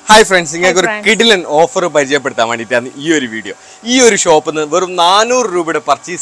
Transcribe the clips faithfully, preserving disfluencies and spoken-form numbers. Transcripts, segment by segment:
Hi friends, I have a kiddilan offer of Pajapatamani in your video. This shop is very Nanu Ruba purchase.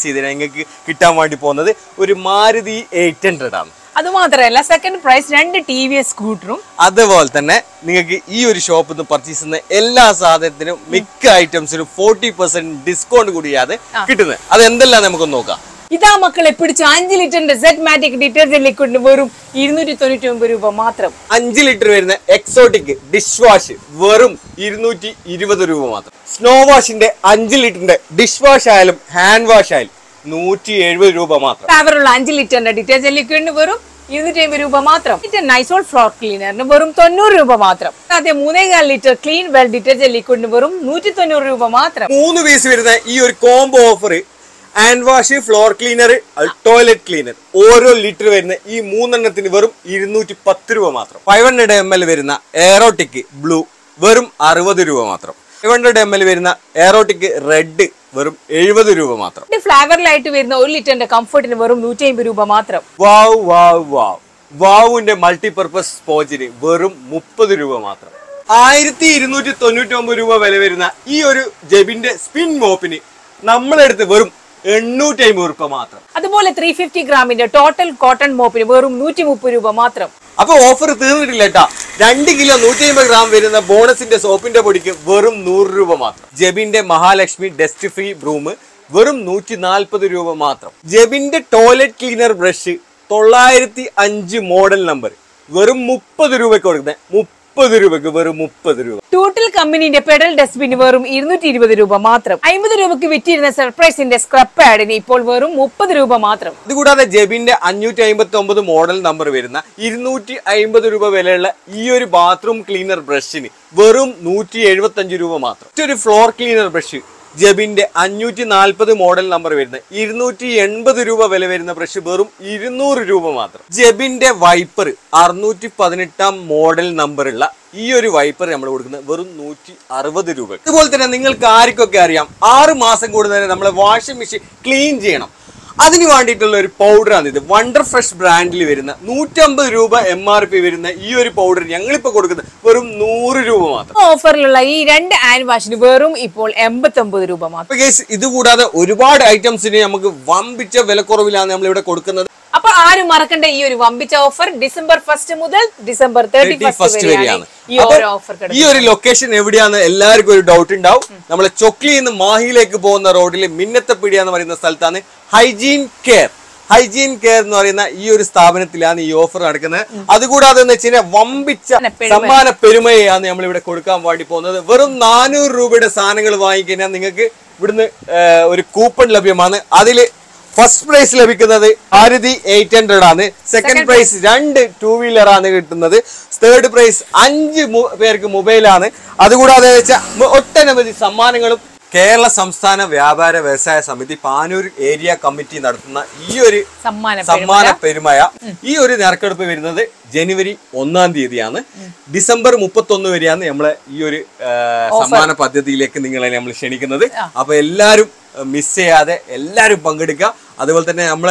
Kitamandi Pona, Mari eight hundred. That's second price and T V S scooter. Other Voltana, Nigga shop in the purchase in the Ella Sada, make items forty percent discount. Good yada. Kitten. Adendala Namakonoka. Ida Makale put Anji liter Zmatic detergent liquid Verum, Irnuti Tonitumburu Matram. Anji liter exotic dishwash, Verum, Irnuti Irivadu. Snow wash in the Anji liter dishwash island, hand wash island, Nuti Edward Ruba Matra. Several Anji liter detergent liquid Verum, Irnuti Ruba Matram. It's a nice old floor cleaner, Verum Tonu Ruba Matram. The Munega liter clean well detergent liquid Verum, Nuti Tonu Ruba Matra. Moon ways with your combo offer it. Hand wash, floor cleaner, toilet cleaner. Oro liter verna ee moonannathinu verum ഇരുന്നൂറ്റി പത്ത് രൂപ മാത്രം. five hundred milliliters വരുന്ന aerotic blue വെറും അറുപത് രൂപ മാത്രം. five hundred milliliters വരുന്ന aerotic red വെറും എഴുപത് രൂപ മാത്രം. ഈ ഫ്ലേവർ ലൈറ്റ് വരുന്ന ഒരു ലിറ്ററിന്റെ കംഫർട്ടിന് വെറും നൂറ്റി അമ്പത് രൂപ മാത്രം. Wow wow wow. Wowന്റെ മൾട്ടി പർപ്പസ് സ്പോഞ്ചിന് വെറും മുപ്പത് രൂപ മാത്രം. ആയിരത്തി ഇരുന്നൂറ്റി തൊണ്ണൂറ്റി ഒമ്പത് രൂപ വില വരുന്ന ഈ ഒരു ജെബിന്റെ സ്പിൻ മോപ്പിന് നമ്മളെടുത്ത് വെറും എണ്ണൂറ്റി അമ്പത് രൂപ മാത്രം. അതുപോലെ three fifty ഗ്രാമിന്റെ ടോട്ടൽ കോട്ടൺ മോപ്പിന് വെറും നൂറ്റി മുപ്പത് രൂപ മാത്രം. അപ്പോൾ ഓഫർ തീർന്നിട്ടില്ല ട്ടാ. രണ്ട് കിലോ നൂറ്റി അമ്പത് ഗ്രാം വരുന്ന ബോണസിന്റെ സോപ്പിന്റെ പൊടിക്ക് വെറും നൂറ് രൂപ മാത്രം. ജെബിന്റെ മഹാലക്ഷ്മി ഡസ്റ്റ് ഫ്രീ ബ്രൂം വെറും നൂറ്റി നാൽപ്പത് രൂപ മാത്രം. ജെബിന്റെ ടോയ്ലറ്റ് ക്ലീനർ ബ്രഷ് തൊള്ളായിരത്തി അഞ്ച് മോഡൽ നമ്പർ വെറും മുപ്പത് രൂപയ്ക്ക് കൊടുക്കുന്നത്. മുപ്പത് രൂപയ്ക്ക് വെറും മുപ്പത് രൂപ. ടോട്ടൽ കമ്പനിയുടെ പെഡൽ ഡസ്റ്റ്ബിൻ വെറും ഇരുന്നൂറ്റി ഇരുപത് രൂപ മാത്രം. അമ്പത് രൂപയ്ക്ക് വിറ്റിരുന്ന സർപ്രൈസിന്റെ സ്ക്രബ് പാഡിന് ഇപ്പോൾ വെറും മുപ്പത് രൂപ മാത്രം. ഇതുകൂടാതെ ജെബിന്റെ അഞ്ഞൂറ്റി അമ്പത്തി ഒമ്പത് മോഡൽ നമ്പർ വരുന്ന ഇരുന്നൂറ്റി അമ്പത് രൂപ വിലയുള്ള ഈ ഒരു ബാത്റൂം ക്ലീനർ ബ്രഷിന് വെറും നൂറ്റി എഴുപത്തി അഞ്ച് രൂപ മാത്രം. മറ്റൊരു ഫ്ലോർ ക്ലീനർ ബ്രഷ് ജെബിന്റെ അഞ്ഞൂറ്റി നാൽപ്പത് മോഡൽ നമ്പർ വരുന്ന ഇരുന്നൂറ്റി എൺപത് രൂപ വില വരുന്ന ബ്രഷ് വെറും ഇരുന്നൂറ് രൂപ മാത്രം. ജെബിന്റെ വൈപ്പർ അറുന്നൂറ്റി പതിനെട്ടാം മോഡൽ നമ്പറുള്ള ഈ ഒരു വൈപ്പർ നമ്മൾ കൊടുക്കുന്നത് വെറും നൂറ്റി അറുപത് രൂപ. അതുപോലെ തന്നെ നിങ്ങൾക്ക് ആർക്കൊക്കെ അറിയാം ആറ് മാസം കൂടുന്നതിന് നമ്മളെ വാഷിംഗ് മെഷീൻ ക്ലീൻ ചെയ്യണം. അതിന് വേണ്ടിയിട്ടുള്ള ഒരു പൗഡറാണ് ഇത്. വണ്ടർ ഫ്രഷ് ബ്രാൻഡിൽ വരുന്ന നൂറ്റമ്പത് രൂപ എം ആർ പി വരുന്ന ഈ ഒരു പൗഡർ ഞങ്ങളിപ്പോ കൊടുക്കുന്നത് വെറും നൂറ് രൂപ മാത്രം. ഓഫറിലുള്ള ഈ രണ്ട് ഹാൻഡ് വാഷിന് വെറും ഇപ്പോൾ എൺപത്തി ഒമ്പത് രൂപ മാത്രം. ഇത് കൂടാതെ ഒരുപാട് ഐറ്റംസിന് നമുക്ക് വമ്പിച്ച വിലക്കുറവിലാണ് നമ്മൾ ഇവിടെ കൊടുക്കുന്നത്. അപ്പൊ ആരും മറക്കണ്ട ഈ ഒരു വമ്പിച്ച ഓഫർ ഡിസംബർ ഫസ്റ്റ് മുതൽ ഡിസംബർ തേർട്ടി ഫസ്റ്റ് വരെയാണ് ഈ ഒരു ഓഫർ. ഈ ഒരു ലൊക്കേഷൻ എവിടെയാന്ന് എല്ലാവർക്കും ഒരു ഡൗട്ട് ഉണ്ടാവും. നമ്മളെ ചൊക്ലിയിൽ നിന്ന് മാഹിയിലേക്ക് പോകുന്ന റോഡിൽ മിന്നത്ത് പീഡിക എന്ന് പറയുന്ന സ്ഥലത്താണ് ഹൈജീൻ കെയർ. ഹൈജീൻ കെയർ എന്ന് പറയുന്ന ഈ ഒരു സ്ഥാപനത്തിലാണ് ഈ ഓഫർ നടക്കുന്നത്. അതുകൂടാതെ എന്ന് വെച്ച് കഴിഞ്ഞാൽ വമ്പിച്ച സമ്മാന പെരുമയാണ് നമ്മൾ ഇവിടെ കൊടുക്കാൻ വേണ്ടി പോകുന്നത്. വെറും നാനൂറ് രൂപയുടെ സാധനങ്ങൾ വാങ്ങിക്കഴിഞ്ഞാൽ നിങ്ങൾക്ക് ഇവിടുന്ന് ഒരു കൂപ്പൺ ലഭ്യമാണ്. അതില് ഫസ്റ്റ് പ്രൈസ് ലഭിക്കുന്നത് ആയിരത്തി എയ്റ്റ് ഹൺഡ്രഡ് ആണ്. സെക്കൻഡ് പ്രൈസ് രണ്ട് ടൂ വീലർ ആണ് കിട്ടുന്നത്. തേർഡ് പ്രൈസ് അഞ്ച് പേർക്ക് മൊബൈലാണ്. അതുകൂടാതെ വെച്ചാൽ ഒട്ടനവധി സമ്മാനങ്ങളും. കേരള സംസ്ഥാന വ്യാപാര വ്യവസായ സമിതി പാനൂർ ഏരിയ കമ്മിറ്റി നടത്തുന്ന ഈ ഒരു സമ്മാന പെരുമയ ഈ ഒരു നറുക്കെടുപ്പ് വരുന്നത് ജനുവരി ഒന്നാം തീയതിയാണ്. ഡിസംബർ മുപ്പത്തി ഒന്ന് വരെയാണ് നമ്മളെ ഈ ഒരു സമ്മാന പദ്ധതിയിലേക്ക് നിങ്ങളെ നമ്മൾ ക്ഷണിക്കുന്നത്. അപ്പൊ എല്ലാരും മിസ് ചെയ്യാതെ എല്ലാരും പങ്കെടുക്കുക. അതുപോലെ തന്നെ നമ്മളെ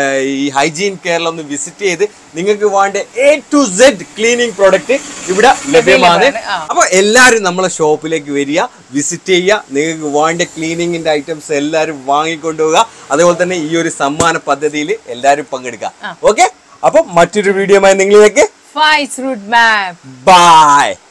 ഈ ഹൈജീൻ കെയറിൽ ഒന്ന് വിസിറ്റ് ചെയ്ത് നിങ്ങൾക്ക് വേണ്ട A to Z cleaning product ഇവിടെ ലഭ്യമാണ്. അപ്പൊ എല്ലാരും നമ്മളെ ഷോപ്പിലേക്ക് വരിക, വിസിറ്റ് ചെയ്യുക. നിങ്ങൾക്ക് വേണ്ട ക്ലീനിങ്ങിന്റെ ഐറ്റംസ് എല്ലാരും വാങ്ങിക്കൊണ്ടുപോവുക. അതുപോലെ തന്നെ ഈ ഒരു സമ്മാന പദ്ധതിയിൽ എല്ലാരും പങ്കെടുക്കുക. ഓക്കെ, അപ്പൊ മറ്റൊരു വീഡിയോമായി നിങ്ങളിലേക്ക് ബൈ.